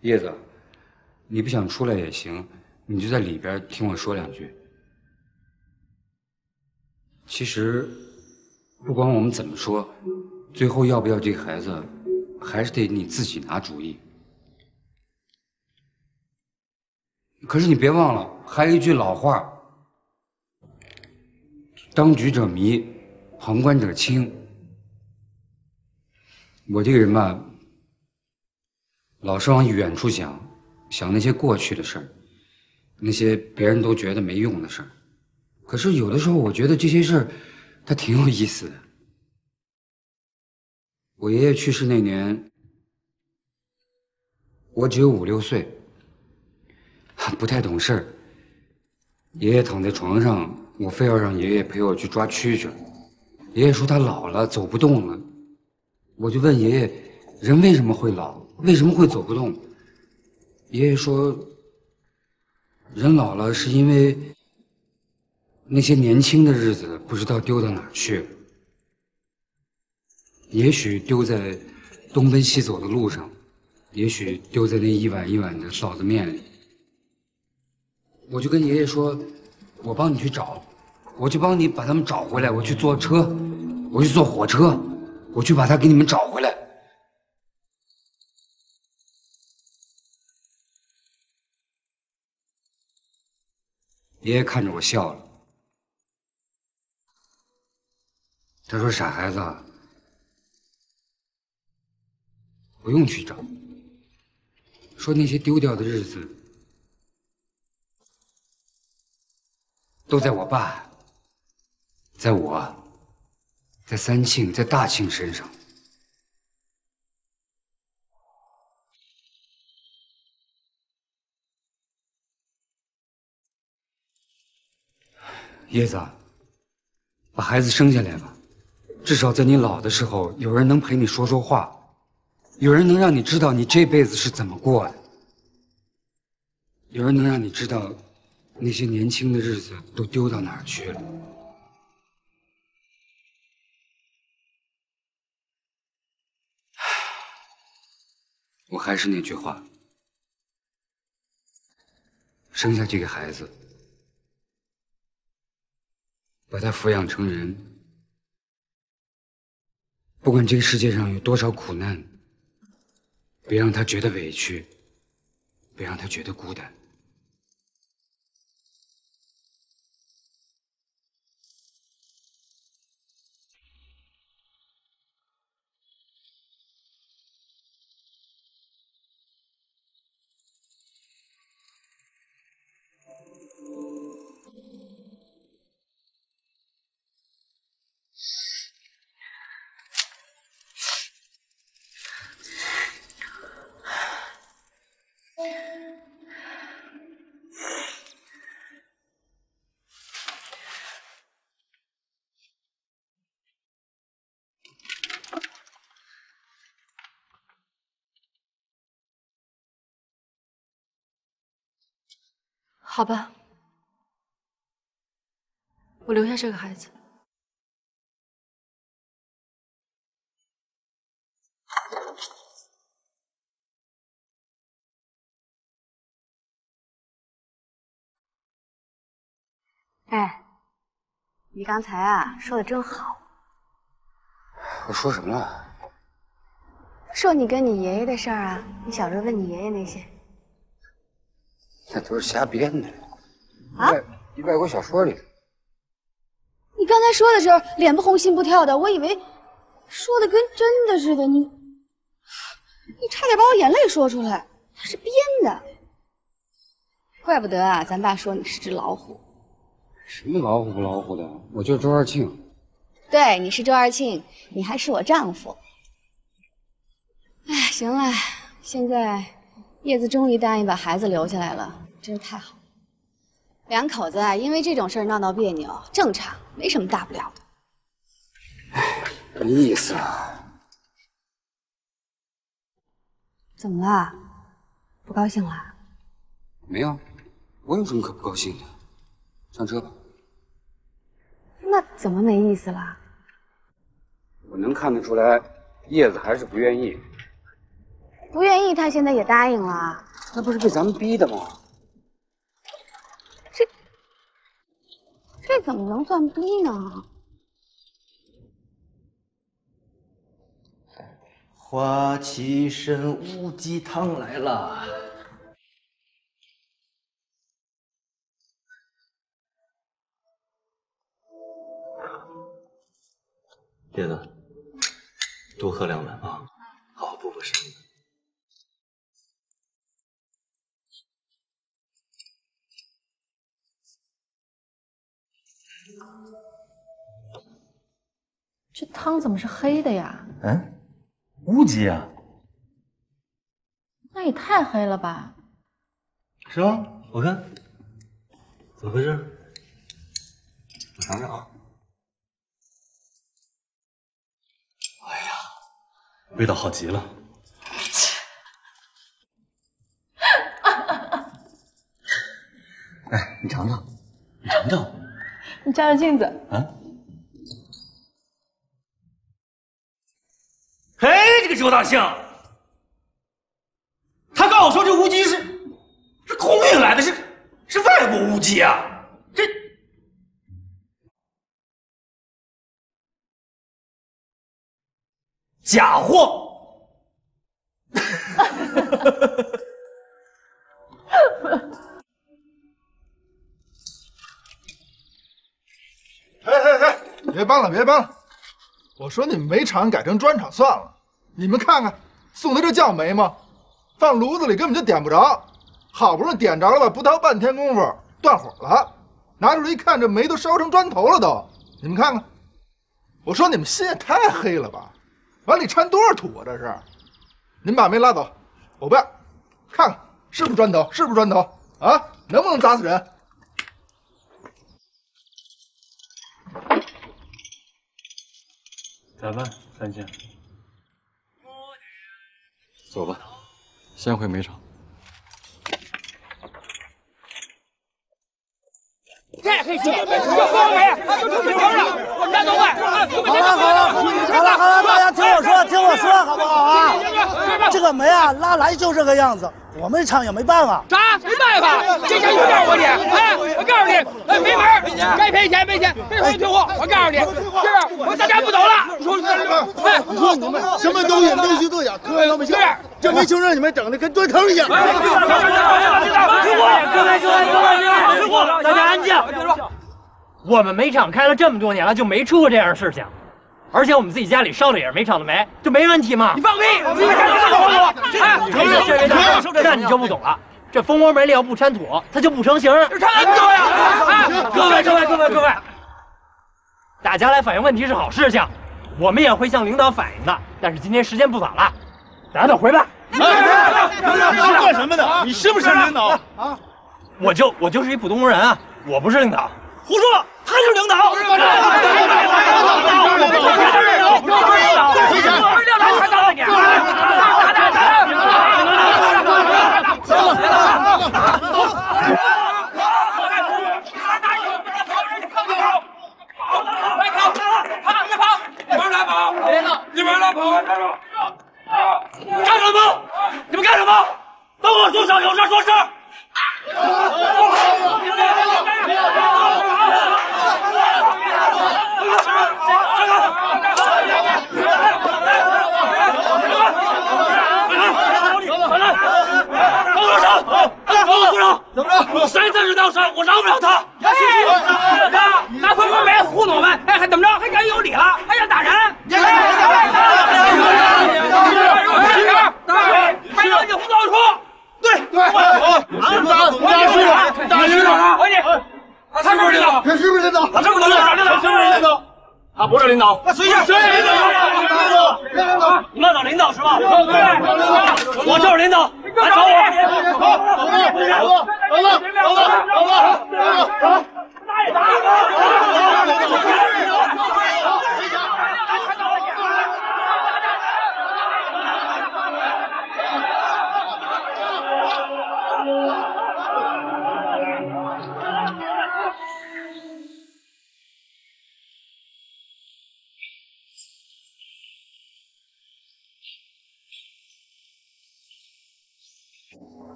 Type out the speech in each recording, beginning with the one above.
叶子，你不想出来也行，你就在里边听我说两句。其实，不管我们怎么说，最后要不要这个孩子，还是得你自己拿主意。可是你别忘了，还有一句老话：当局者迷，旁观者清。我这个人吧，老是往远处想，想那些过去的事儿，那些别人都觉得没用的事儿。可是有的时候，我觉得这些事儿，它挺有意思的。我爷爷去世那年，我只有5、6岁，不太懂事儿。爷爷躺在床上，我非要让爷爷陪我去抓蛐蛐。爷爷说他老了，走不动了。我就问爷爷，人为什么会老？为什么会走不动？爷爷说，人老了是因为那些年轻的日子不知道丢到哪儿去了，也许丢在东奔西走的路上，也许丢在那一碗一碗的臊子面里。我就跟爷爷说，我帮你去找，我去帮你把他们找回来，我去坐车，我去坐火车，我去把他给你们找回来。爷爷看着我笑了，他说：“傻孩子，不用去找。说那些丢掉的日子，都在我爸，在我，在三庆，在大庆身上。”叶子，把孩子生下来吧，至少在你老的时候，有人能陪你说说话，有人能让你知道你这辈子是怎么过的，有人能让你知道那些年轻的日子都丢到哪儿去了。我还是那句话，生下这个孩子，把他抚养成人，不管这个世界上有多少苦难，别让他觉得委屈，别让他觉得孤单。 好吧，我留下这个孩子。 哎，你刚才啊说的真好。 我说什么了？ 说你跟你爷爷的事儿啊，你小时候问你爷爷那些。 那都是瞎编的， 啊？ 外国小说里。 你刚才说的时候脸不红心不跳的，我以为说的跟真的似的，你差点把我眼泪说出来，他是编的。怪不得啊，咱爸说你是只老虎。 什么老虎不老虎的？我就是周二庆。 对，你是周二庆，你还是我丈夫。哎，行了，现在叶子终于答应把孩子留下来了，真是太好了。两口子啊，因为这种事儿闹闹别扭，正常，没什么大不了的。 哎，没意思啊。 怎么了？不高兴了？ 没有，我有什么可不高兴的？上车吧。 那怎么没意思了？ 我能看得出来，叶子还是不愿意。 不愿意，他现在也答应了。 那不是被咱们逼的吗？ 这怎么能算逼呢？ 花旗参乌鸡汤来了。叶子，多喝2碗啊，好好补补身子。 这汤怎么是黑的呀？ 嗯，乌鸡啊？ 那也太黑了吧！ 是吗？我看，怎么回事？我尝尝啊。哎呀，味道好极了。哎，你尝尝，你尝尝。 你照照镜子。 啊？嘿，这个周大象，他告诉我说这乌鸡是空运来的，是外国乌鸡啊！这假货！ 别搬了，别搬了！我说你们煤场改成砖厂算了。你们看看，送的这叫煤吗？放炉子里根本就点不着，好不容易点着了吧，不到半天功夫断火了。拿出来一看，这煤都烧成砖头了都。你们看看，我说你们心也太黑了吧！往里掺多少土啊？这是！您把煤拉走，我不要，看看是不是砖头？是不是砖头？啊，能不能砸死人？ 咋办，三千？走吧，先回煤场。 这黑心，这光煤就出去头上，我们家都卖。 好了，大家听我说，好不好啊？这个煤啊，拉来就这个样子，我们厂也没办法。 啥？没办法？这钱有点我你，哎，我告诉你，没门，该赔钱赔钱，赔货退货。我告诉你，是不是？我大家不走了。 你说你们什么东西必须都讲，可万都没行。这煤球让你们整的跟砖头一样。 各位，大家安静。我们煤厂开了这么多年了，就没出过这样的事情。而且我们自己家里烧的也是煤厂的煤，就没问题嘛。 你放屁！我自己开的， 那你就不懂了。这蜂窝煤里要不掺土，它就不成型。 掺土呀！ 各位，大家来反映问题是好事情，我们也会向领导反映的。但是今天时间不早了，大家都回吧。 你是干什么的？你是不是领导啊？ 我就是一普通工人啊，我不是领导。 胡说，他是领导。 干什么？你们干什么？等我住手，有事说事。怎么着？谁真是当事，我饶不了他。拿蜂窝煤糊弄我们，哎，还怎么着？还敢有理了？还想打人？还要你胡搞出？对，大领导，我你，他是不是领导？ 他是不是领导？ 他是不是领导？ 是不是领导？ 他不是领导。 那谁是？谁是领导？ 你们找领导是吧？我就是领导，来找我。走。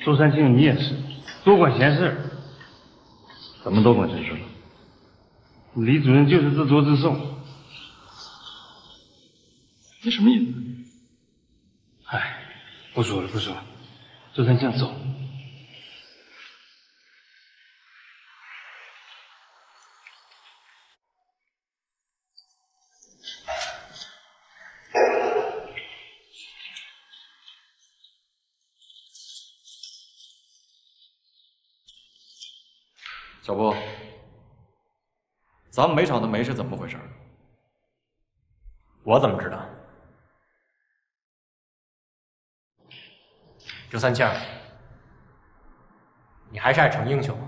周三庆，你也是，多管闲事。怎么多管闲事了？李主任就是自作自受。你什么意思？哎，不说了，不说了。周三庆，走。 小波，咱们煤厂的煤是怎么回事？ 我怎么知道？周三庆，你还是爱逞英雄。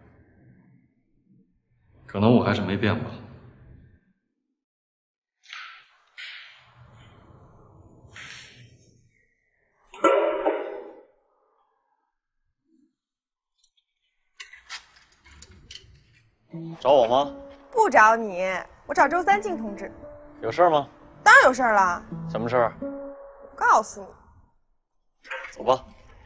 可能我还是没变吧。 找我吗？ 不找你，我找周三庆同志。 有事吗？ 当然有事了。 什么事儿？ 我告诉你。 走吧。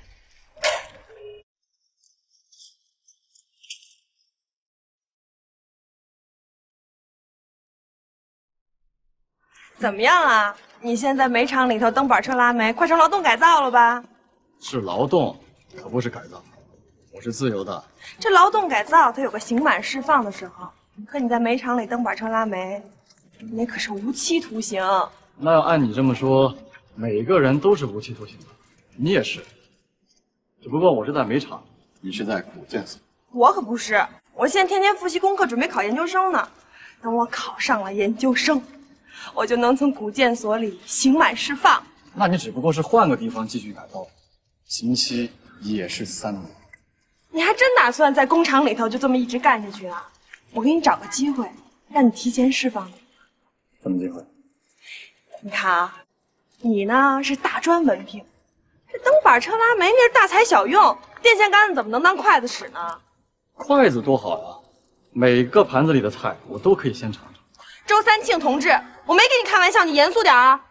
怎么样啊？你现在煤厂里头蹬板车拉煤，快成劳动改造了吧？ 是劳动，可不是改造。我是自由的。 这劳动改造它有个刑满释放的时候，可你在煤厂里蹬板车拉煤，那可是无期徒刑。 那要按你这么说，每个人都是无期徒刑的，你也是。只不过我是在煤厂，你是在古建所。 我可不是，我现在天天复习功课，准备考研究生呢。等我考上了研究生，我就能从古建所里刑满释放。 那你只不过是换个地方继续改造，刑期也是3年。 你还真打算在工厂里头就这么一直干下去啊？我给你找个机会，让你提前释放你。 什么机会？ 你看啊，你呢是大专文凭，这蹬板车拉煤那是大材小用，电线杆子怎么能当筷子使呢？ 筷子多好呀，每个盘子里的菜我都可以先尝尝。 周三庆同志，我没跟你开玩笑，你严肃点啊！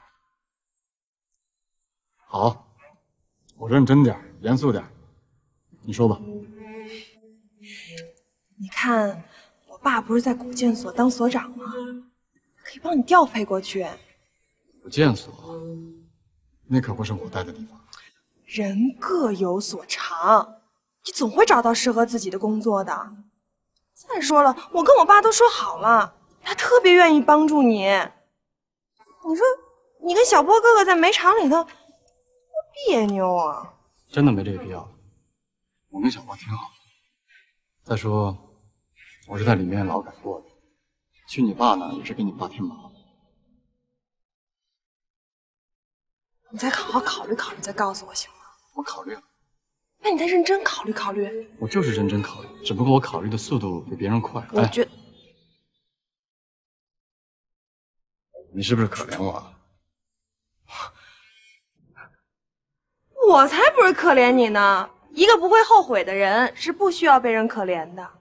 好，我认真点，严肃点。你说吧。 你看，我爸不是在古建所当所长吗？可以帮你调配过去。 古建所，那可不是我待的地方。 人各有所长，你总会找到适合自己的工作的。再说了，我跟我爸都说好了，他特别愿意帮助你。你说，你跟小波哥哥在煤厂里头，多别扭啊！ 真的没这个必要。我跟小波挺好的。再说，我是在里面劳改过的，去你爸那也是给你爸添麻烦。 你再好好考虑考虑，再告诉我行吗？ 我考虑了。 那你再认真考虑考虑。 我就是认真考虑，只不过我考虑的速度比别人快。 我觉得， 你是不是可怜我啊？ 我才不是可怜你呢！一个不会后悔的人是不需要被人可怜的。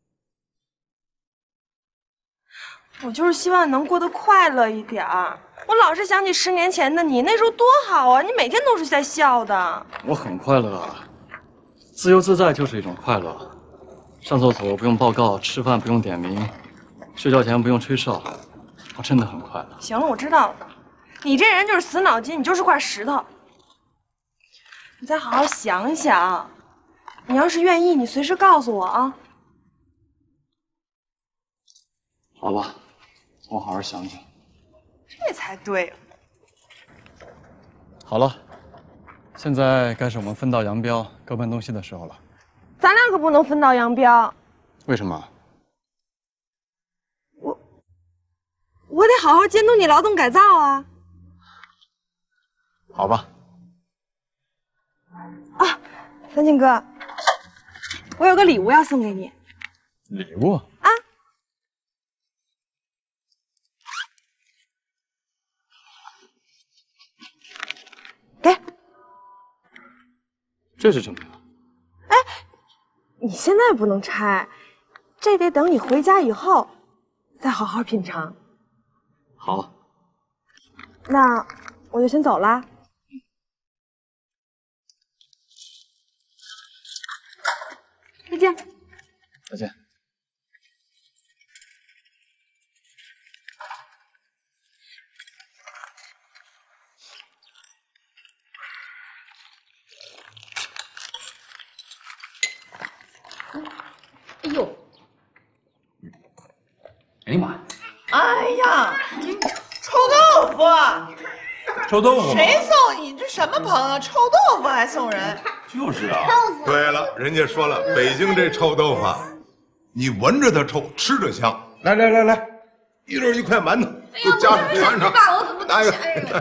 我就是希望你能过得快乐一点儿。我老是想起10年前的你，那时候多好啊！你每天都是在笑的。 我很快乐啊，自由自在就是一种快乐。上厕所不用报告，吃饭不用点名，睡觉前不用吹哨，我真的很快乐。 行了，我知道了。你这人就是死脑筋，你就是块石头。你再好好想想，你要是愿意，你随时告诉我啊。 好吧，我好好想想。 这才对。 好了，现在该是我们分道扬镳、各奔东西的时候了。 咱俩可不能分道扬镳。 为什么？ 我得好好监督你劳动改造啊。 好吧。 啊，三庆哥，我有个礼物要送给你。 礼物？ 啊。给。 这是什么呀？ 哎，你现在不能拆，这得等你回家以后再好好品尝。 好。 那我就先走啦。 再见。 再见。 哎呦！ 哎呀妈！ 哎呀，臭豆腐！ 臭豆腐？ 谁送你？这什么朋友？臭豆腐还送人？ 就是啊。 对了，人家说了，北京这臭豆腐，你闻着它臭，吃着香。来，一人1块馒头，都加上尝尝。 爸，我怎么拿一个。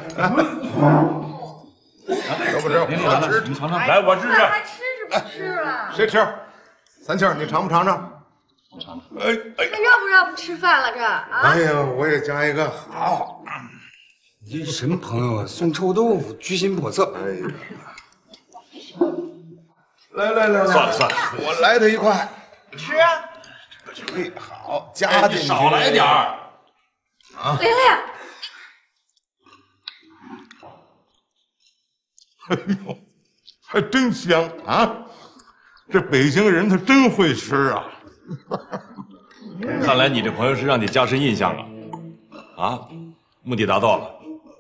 要不这我吃， 你尝尝。来，我试试。 还吃是不吃了？ 谁吃？三庆，你尝不尝尝？ 我尝尝。 那让不让不吃饭了这啊？ 哎呀，我也加一个。好。 你这什么朋友啊？送臭豆腐，居心叵测。 哎呀！来， 算了， 我来他1块。 吃啊！ 哎，好，加进去。 少来点儿。 啊！ 玲玲。 哎呦，还真香啊！这北京人他真会吃啊！ 看来你这朋友是让你加深印象了，啊，目的达到了。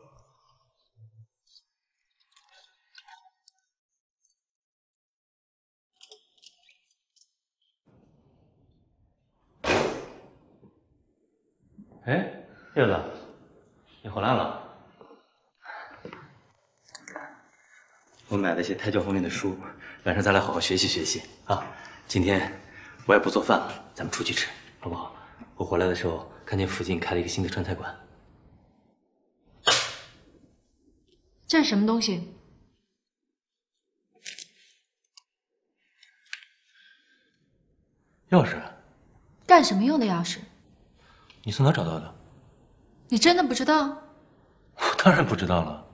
哎，叶子，你回来了。我买了一些胎教方面的书，晚上咱俩好好学习学习啊。今天我也不做饭了，咱们出去吃，好不好？我回来的时候看见附近开了一个新的川菜馆。 这是什么东西？ 钥匙。 干什么用的钥匙？ 你从哪找到的？ 你真的不知道？ 我当然不知道了。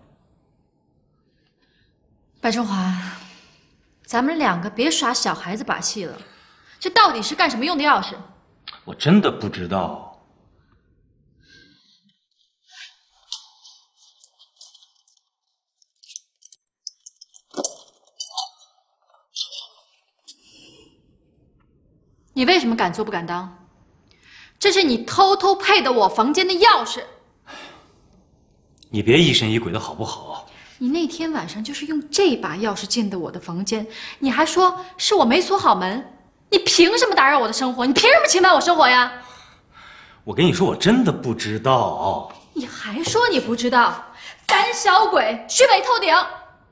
白中华，咱们2个别耍小孩子把戏了。这到底是干什么用的钥匙？ 我真的不知道。 你为什么敢做不敢当？这是你偷偷配的我房间的钥匙。 你别疑神疑鬼的好不好？ 你那天晚上就是用这把钥匙进的我的房间，你还说是我没锁好门，你凭什么打扰我的生活？你凭什么侵犯我生活呀？ 我跟你说，我真的不知道。 你还说你不知道？胆小鬼，虚伪透顶！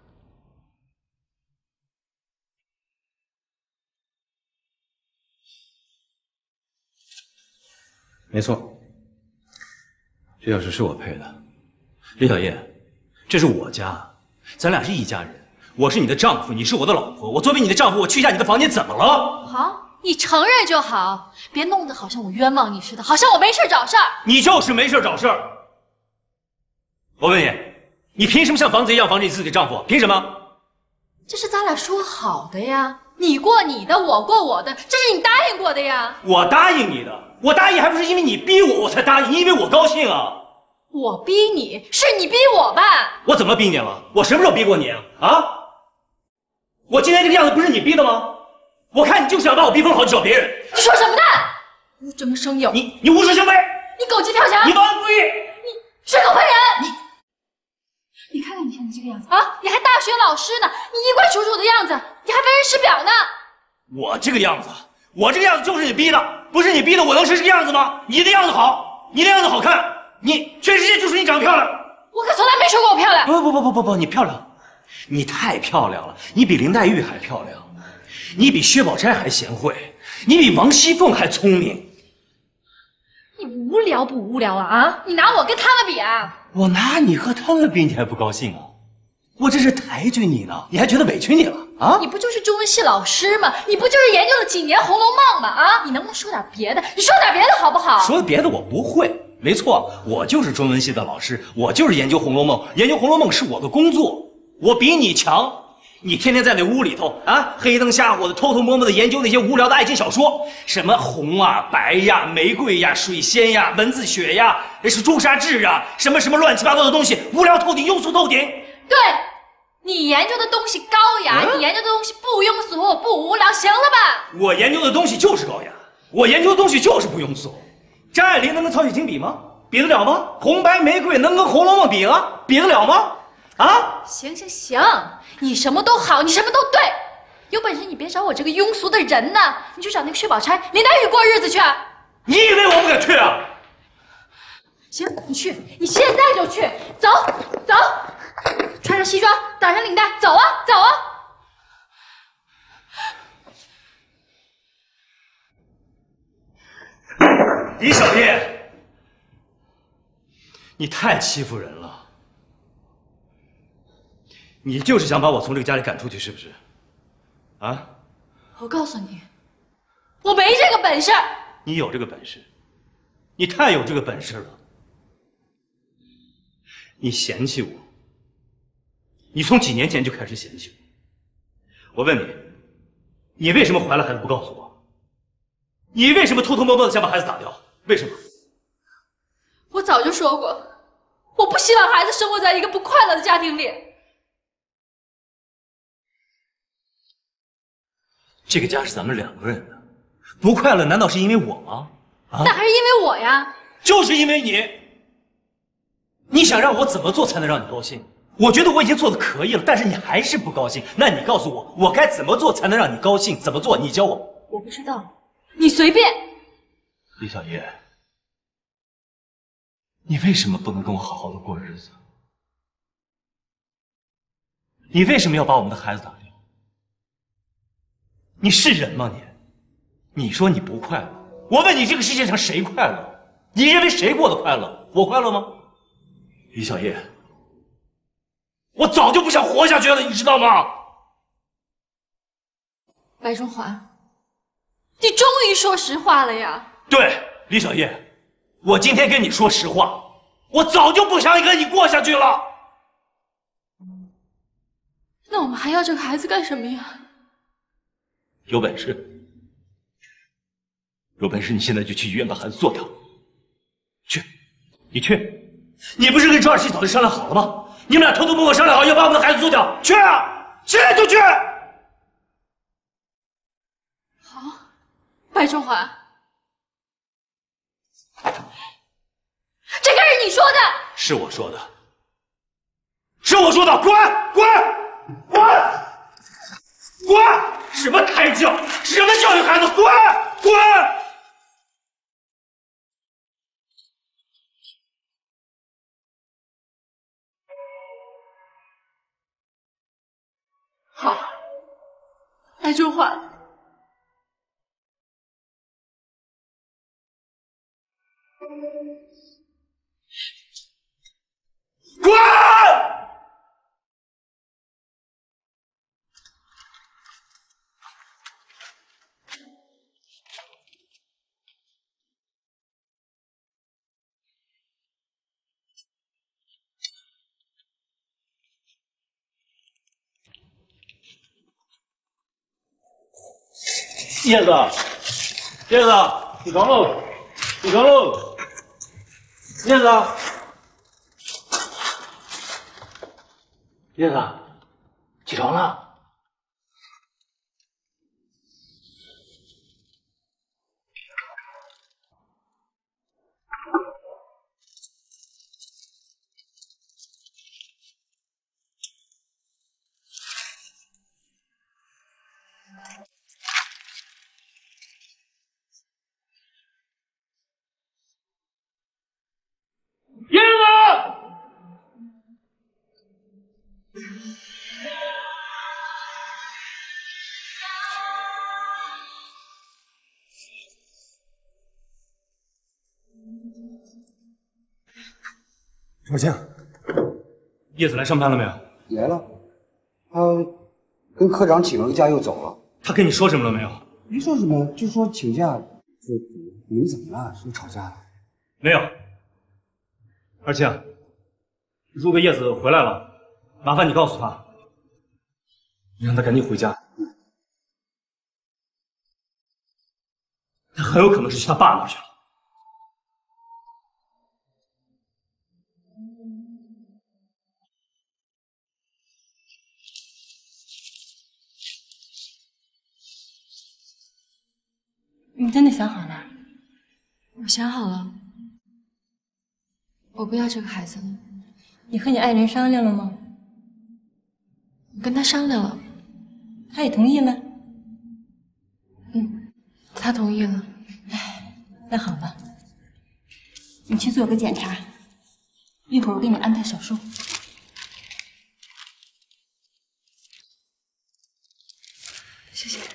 没错，这钥匙是我配的。李小叶，这是我家，咱俩是一家人。我是你的丈夫，你是我的老婆。我作为你的丈夫，我去一下你的房间，怎么了？ 好，你承认就好，别弄得好像我冤枉你似的，好像我没事找事儿。 你就是没事找事儿。我问你，你凭什么像房子一样防着你自己的丈夫？凭什么？ 这是咱俩说好的呀，你过你的，我过我的，这是你答应过的呀。 我答应你的。我答应还不是因为你逼我，我才答应，你以为我高兴啊？ 我逼你，是你逼我吧？ 我怎么逼你了？我什么时候逼过你啊？啊？我今天这个样子不是你逼的吗？我看你就想把我逼疯了，好去找别人。 你说什么呢？无中生有！ 你无中生非！ 你狗急跳墙！ 你忘恩负义！ 你血口喷人！你看看你现在这个样子啊！你还大学老师呢，你衣冠楚楚的样子，你还为人师表呢！ 我这个样子就是你逼的，不是你逼的，我能是这个样子吗？你的样子好，你的样子好看，你全世界就说你长得漂亮。 我可从来没说过我漂亮。 不，你漂亮，你太漂亮了，你比林黛玉还漂亮，你比薛宝钗还贤惠，你比王熙凤还聪明。 你无聊不无聊啊？啊，你拿我跟他们比啊？ 我拿你和他们比，你还不高兴啊？我这是抬举你呢，你还觉得委屈你了啊？ 你不就是中文系老师吗？你不就是研究了几年《红楼梦》吗？啊，你能不能说点别的？你说点别的好不好？ 说别的我不会，没错，我就是中文系的老师，我就是研究《红楼梦》，研究《红楼梦》是我的工作，我比你强。你天天在那屋里头啊，黑灯瞎火的偷偷摸摸的研究那些无聊的爱情小说，什么红啊、白呀、玫瑰呀、水仙呀、蚊子血呀，那是朱砂痣啊，什么乱七八糟的东西，无聊透顶，庸俗透顶。 对，你研究的东西高雅，你研研究的东西不庸俗不无聊，行了吧？ 我研究的东西就是高雅，我研究的东西就是不庸俗。张爱玲能跟曹雪芹比吗？比得了吗？红白玫瑰能跟《红楼梦》比啊？比得了吗？啊！ 行，你什么都好，你什么都对，有本事你别找我这个庸俗的人呢，你去找那个薛宝钗、林黛玉过日子去。 你以为我不敢去啊？ 行，你去，你现在就去，走，穿上西装，打上领带，走啊！ 李小叶，你太欺负人了！你就是想把我从这个家里赶出去，是不是？啊？ 我告诉你，我没这个本事。 你有这个本事，你太有这个本事了。你嫌弃我，你从几年前就开始嫌弃我。我问你，你为什么怀了孩子不告诉我？你为什么偷偷摸摸的想把孩子打掉？为什么？ 我早就说过，我不希望孩子生活在一个不快乐的家庭里。 这个家是咱们2个人的，不快乐难道是因为我吗？啊？ 那还是因为我呀。 就是因为你。你想让我怎么做才能让你高兴？我觉得我已经做的可以了，但是你还是不高兴。那你告诉我，我该怎么做才能让你高兴？怎么做？你教我。 我不知道，你随便。 李小叶，你为什么不能跟我好好的过日子？你为什么要把我们的孩子打掉？你是人吗你？你说你不快乐，我问你，这个世界上谁快乐？你认为谁过得快乐？我快乐吗？李小叶，我早就不想活下去了，你知道吗？ 白中华，你终于说实话了呀！ 对，李小叶，我今天跟你说实话，我早就不想跟你过下去了。 那我们还要这个孩子干什么呀？ 有本事，你现在就去医院把孩子做掉。去，你去。你不是跟周二七早就商量好了吗？你们俩偷偷摸摸商量好要把我们的孩子做掉，去啊！现在就去！ 好，白中华，这可是你说的。 是我说的，滚！什么胎教？什么教育孩子？滚！ 好，白中华， 滚！叶子，起床喽！叶子，起床了。叶子， 少卿， 叶子来上班了没有？ 来了，他跟科长请了个假又走了。 他跟你说什么了没有？ 没说什么，就说请假。说你们怎么了？是不是吵架了？ 没有。二庆，如果叶子回来了，麻烦你告诉他，你让他赶紧回家。他很有可能是去他爸那儿去了。 你真的想好了？ 我想好了，我不要这个孩子了。 你和你爱人商量了吗？ 我跟他商量了， 他也同意了。 他同意了。 那好吧，你去做个检查，一会儿我给你安排手术。 谢谢。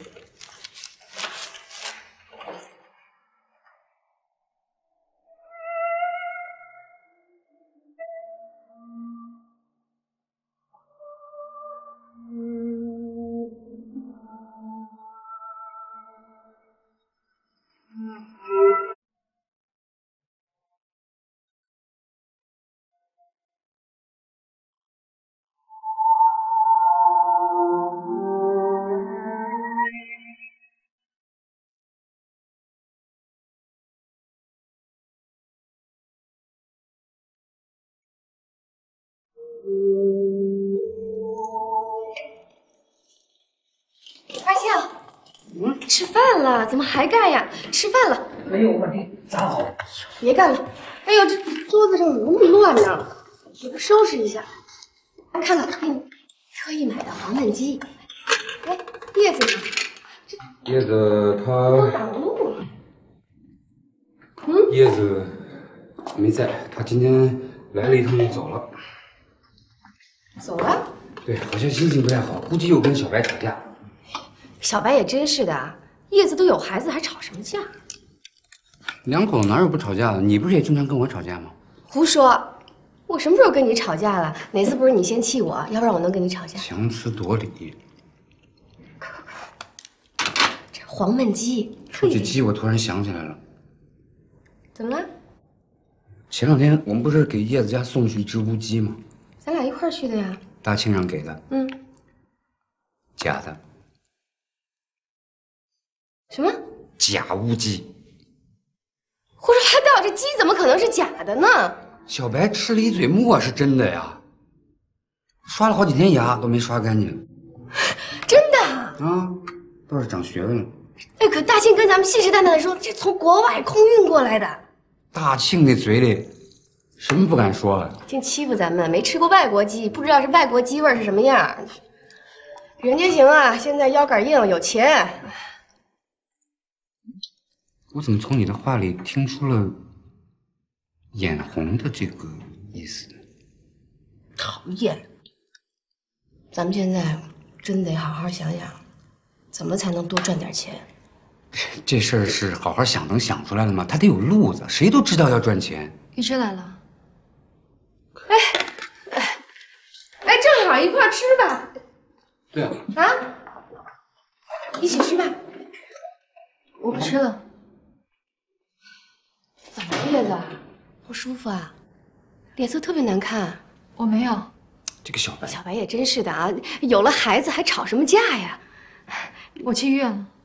二庆，吃饭了，怎么还干呀？吃饭了。 没有问题，咱好。 别干了！哎呦，这桌子上怎么那么乱呢？也不收拾一下。看看，给你特意买的黄焖鸡。哎，叶子呢？ 叶子都挡路了。 叶子没在，他今天来了一趟就走了。 走了？ 对，好像心情不太好，估计又跟小白吵架。 小白也真是的，叶子都有孩子还吵什么架？ 两口子哪有不吵架的？你不是也经常跟我吵架吗？ 胡说！我什么时候跟你吵架了？哪次不是你先气我，要不然我能跟你吵架？ 强词夺理。 这黄焖鸡， 说起鸡，我突然想起来了。 怎么了？ 前两天我们不是给叶子家送去一只乌鸡吗？ 咱俩一块儿去的呀。 大庆让给的。假的。 什么？ 假乌鸡。 胡说八道！这鸡怎么可能是假的呢？ 小白吃了一嘴沫是真的呀，刷了好几天牙都没刷干净。 真的啊，倒是长学问了。 哎，可大庆跟咱们信誓旦旦的说，这从国外空运过来的。 大庆那嘴里什么不敢说啊？ 净欺负咱们，没吃过外国鸡，不知道是外国鸡味是什么样。人家行啊，现在腰杆硬，有钱。 我怎么从你的话里听出了眼红的这个意思呢？ 讨厌！咱们现在真得好好想想，怎么才能多赚点钱。 这事儿是好好想能想出来的吗？他得有路子，谁都知道要赚钱。 玉芝来了。 哎，正好一块儿吃吧。 对啊。 啊，一起吃吧。 我不吃了。 怎么了，叶子？不舒服啊？脸色特别难看。 我没有。 这个小白， 小白也真是的啊，有了孩子还吵什么架呀？ 我去医院了。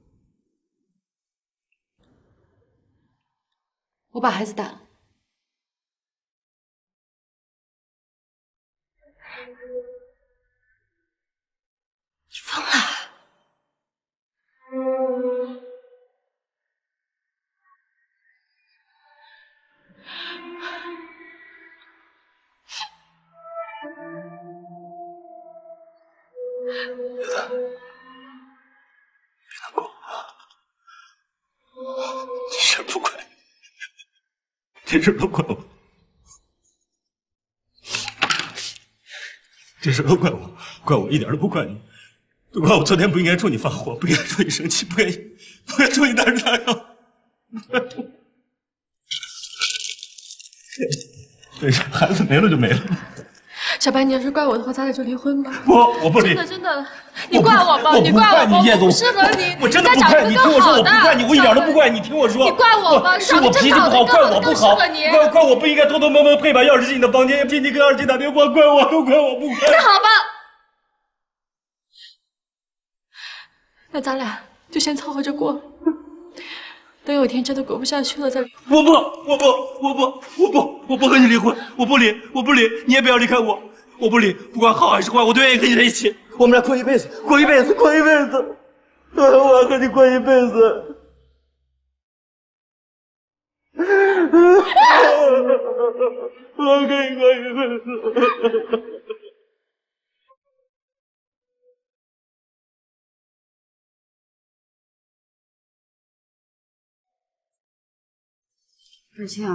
我把孩子带了。 你疯了！ 叶子，别难过啊！这事不怪你，这事都怪我，这事都怪我，怪我一点都不怪你，都怪我昨天不应该冲你发火，不应该冲你生气，不应该冲你大吃大药。没事，孩子没了就没了。 小白，你要是怪我的话，咱俩就离婚吧。 不，我不离。 真的，你怪我吧，你怪我吧，我不适合你。 我真的不怪你，听我说，我不怪你，我一点都不怪你，听我说。 你怪我吧， 是我脾气不好，怪我不好，怪我不应该偷偷摸摸配把钥匙进你的房间，也替你跟二姐打电话，怪我，都怪我不怪。 那好吧，那咱俩就先凑合着过，等有一天真的过不下去了再离婚。 我不和你离婚，我不离，你也不要离开我，我不离，不管好还是坏，我都愿意跟你在一起，我们俩过一辈子，我要和你过一辈子。 我给你二庆，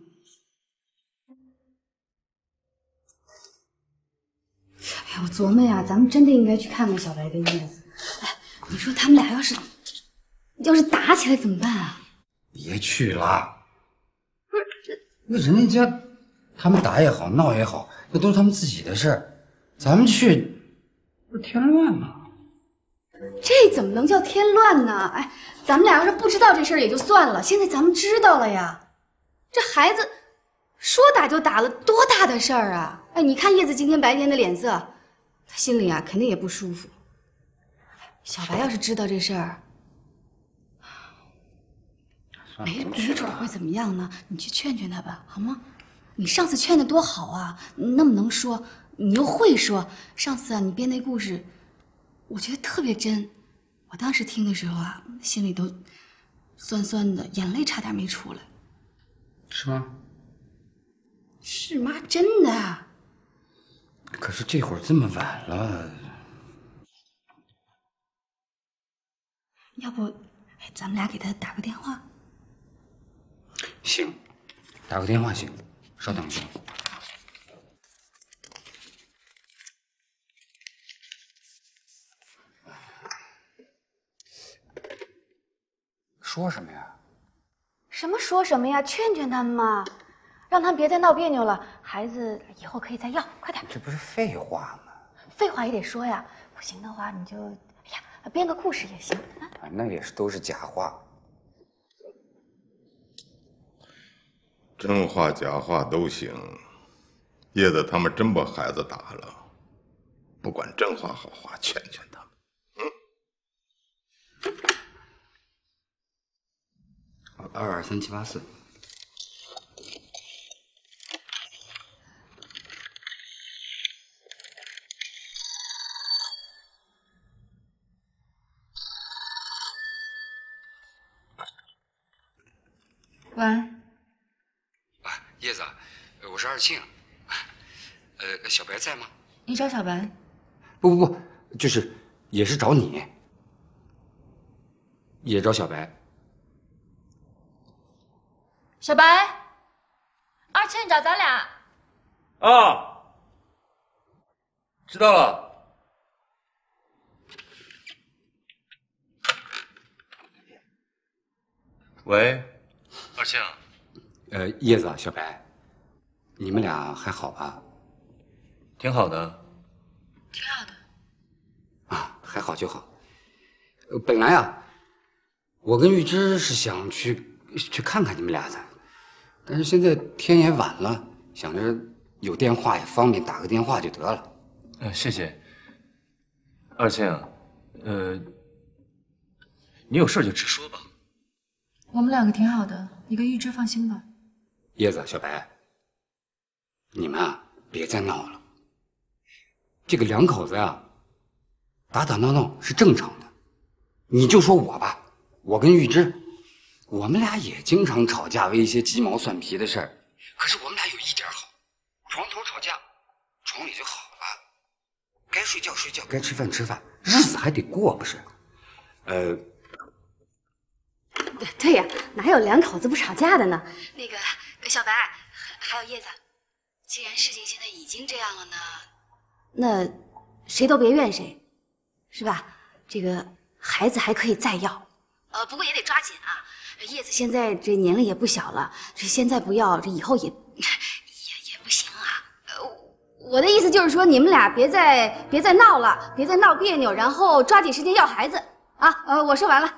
哎呀，我琢磨呀，咱们真的应该去看看小白跟叶子。哎，你说他们俩要是打起来怎么办啊？ 别去了，那人家他们打也好，闹也好，那都是他们自己的事儿，咱们去不是添乱吗？ 这怎么能叫添乱呢？哎，咱们俩要是不知道这事儿也就算了，现在咱们知道了呀。这孩子说打就打了，多大的事儿啊！哎，你看叶子今天白天的脸色，他心里啊肯定也不舒服。小白要是知道这事儿，没准会怎么样呢？你去劝劝他吧，好吗？你上次劝的多好啊，你那么能说，你又会说。上次啊，你编那故事，我觉得特别真。我当时听的时候啊，心里都酸酸的，眼泪差点没出来。 是吗？ 是妈，真的。 可是这会儿这么晚了， 要不，咱们俩给他打个电话？ 行，打个电话行。稍等一下。说什么呀？ 什么说什么呀？劝劝他们嘛，让他们别再闹别扭了。孩子以后可以再要，快点。 这不是废话吗？ 废话也得说呀。不行的话，你就编个故事也行啊。 那也是都是假话。 真话假话都行。叶子他们真把孩子打了，不管真话好话，劝劝他们。 223784。 喂。 叶子，我是二庆。小白在吗？ 你找小白？ 不，就是也是找你，也找小白。 小白，二庆找咱俩。 啊，知道了。喂，二庆。 叶子，小白，你们俩还好吧？ 挺好的。 挺好的。 啊，还好就好。本来啊，我跟玉芝是想去看看你们俩的，但是现在天也晚了，想着有电话也方便，打个电话就得了。 谢谢。二庆，你有事就直说吧。 我们两个挺好的，你跟玉芝放心吧。 叶子，小白，你们啊别再闹了。这个两口子呀，打打闹闹是正常的。你就说我吧，我跟玉芝，我们俩也经常吵架，为一些鸡毛蒜皮的事儿。可是我们俩有一点好，床头吵架，床里就好了。该睡觉睡觉，该吃饭吃饭，日子还得过，不是？ 对呀，哪有两口子不吵架的呢？那个小白，还有叶子，既然事情现在已经这样了呢，那谁都别怨谁，是吧？这个孩子还可以再要，不过也得抓紧啊。叶子现在这年龄也不小了，这现在不要，这以后也不行啊。我的意思就是说，你们俩别再闹了，别再闹别扭，然后抓紧时间要孩子啊。我说完了。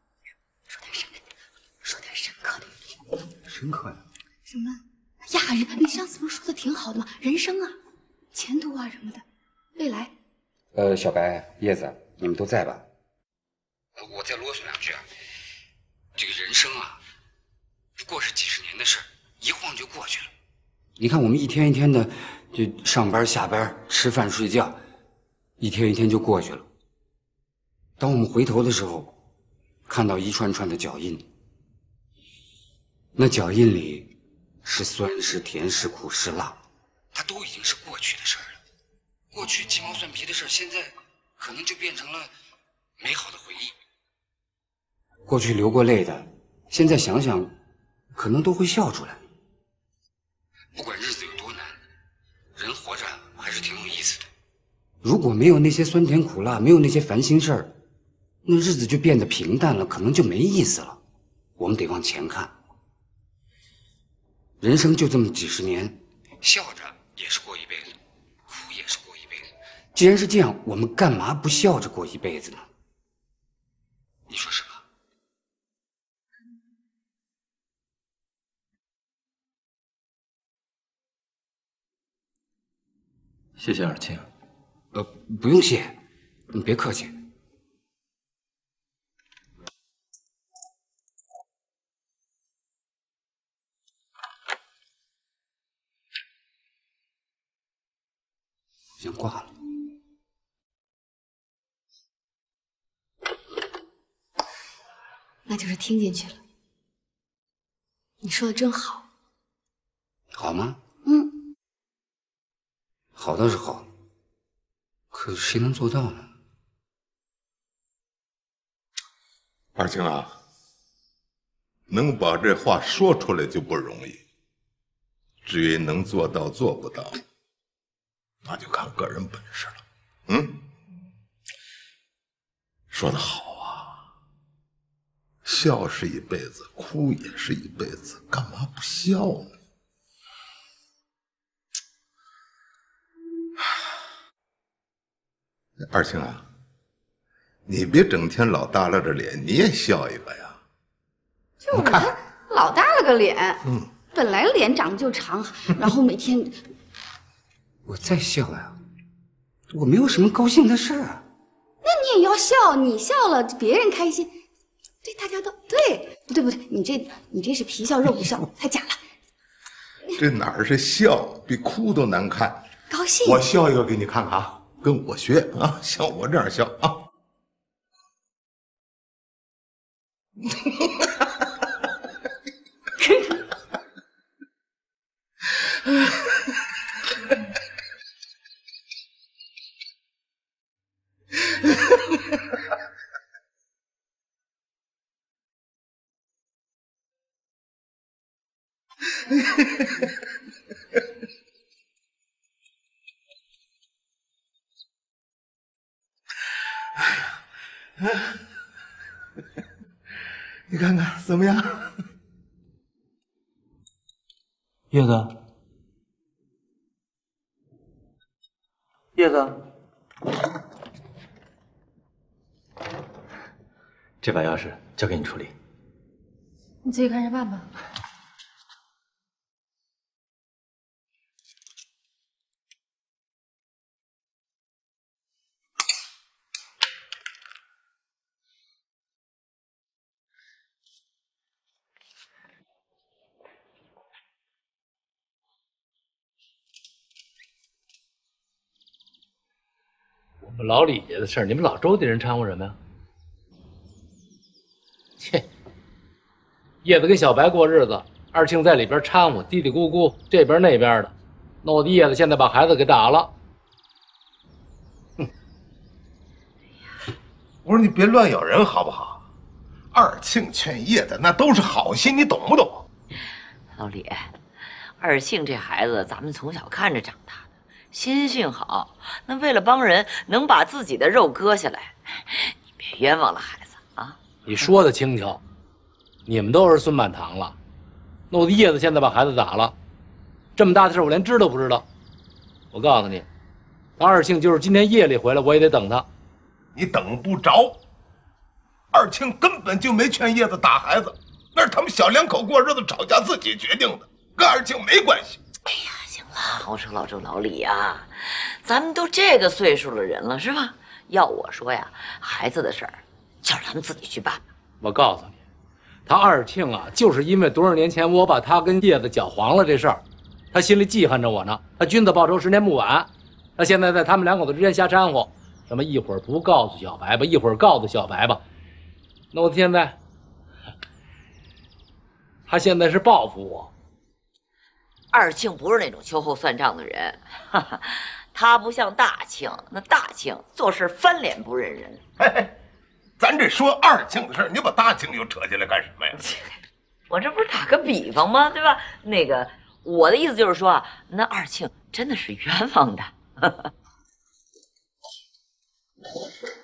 说点深刻的。 深刻的？ 什么呀？你上次不是说的挺好的吗？人生啊，前途啊什么的，未来。 小白、叶子，你们都在吧？我再啰嗦两句啊。这个人生啊，不过是几十年的事儿，一晃就过去了。你看，我们一天一天的就上班下班、吃饭睡觉，一天一天就过去了。当我们回头的时候，看到一串串的脚印， 那脚印里是酸是甜是苦是辣，它都已经是过去的事儿了。过去鸡毛蒜皮的事儿，现在可能就变成了美好的回忆。过去流过泪的，现在想想，可能都会笑出来。不管日子有多难，人活着还是挺有意思的。如果没有那些酸甜苦辣，没有那些烦心事儿，那日子就变得平淡了，可能就没意思了。我们得往前看。人生就这么几十年，笑着也是过一辈子，哭也是过一辈子。既然是这样，我们干嘛不笑着过一辈子呢？你说是吧？ 谢谢尔庆。 不用谢，你别客气。先挂了。 那就是听进去了。你说的真好。 好吗？ 嗯。 好倒是好，可谁能做到呢？ 二庆啊，能把这话说出来就不容易，至于能做到做不到，那就看个人本事了。嗯，说得好啊，笑是一辈子，哭也是一辈子，干嘛不笑呢？二庆啊，你别整天老耷拉着脸，你也笑一个呀。 就是他老耷拉个脸，本来脸长得就长，然后每天…… 我在笑呀，我没有什么高兴的事啊。 那你也要笑，你笑了，别人开心，对大家都对。不对，你这是皮笑肉不笑，太假了。 这哪儿是笑，比哭都难看。 高兴， 我笑一个给你看看啊。跟我学啊，像我这样笑啊！你看看怎么样？ 叶子，叶子， 这把钥匙交给你处理。 你自己看着办吧。 我们老李家的事儿，你们老周家人掺和什么呀？切！叶子跟小白过日子，二庆在里边掺和，嘀嘀咕咕，这边那边的，弄得叶子现在把孩子给打了。 哼！我说你别乱咬人好不好？二庆劝叶子那都是好心，你懂不懂？ 老李，二庆这孩子咱们从小看着长大的，心性好，那为了帮人能把自己的肉割下来，你别冤枉了孩子啊！ 你说的轻巧，你们都儿孙满堂了，弄得叶子现在把孩子打了，这么大的事我连知都不知道。我告诉你，他二庆就是今天夜里回来，我也得等他。 你等不着，二庆根本就没劝叶子打孩子，那是他们小两口过日子吵架自己决定的，跟二庆没关系。 哎呀，行了，我说老周老李啊，咱们都这个岁数的人了，是吧？要我说呀，孩子的事儿就让他们自己去办。 我告诉你，他二庆啊，就是因为多少年前我把他跟叶子搅黄了这事儿，他心里记恨着我呢。他君子报仇，10年不晚。他现在在他们两口子之间瞎掺和，什么一会儿不告诉小白吧，一会儿告诉小白吧，弄得现在他现在是报复我。 二庆不是那种秋后算账的人，哈哈，他不像大庆，那大庆做事翻脸不认人。 嘿，咱这说二庆的事，你把大庆又扯进来干什么呀？ 我这不是打个比方吗？对吧？那个，我的意思就是说啊，那二庆真的是冤枉的。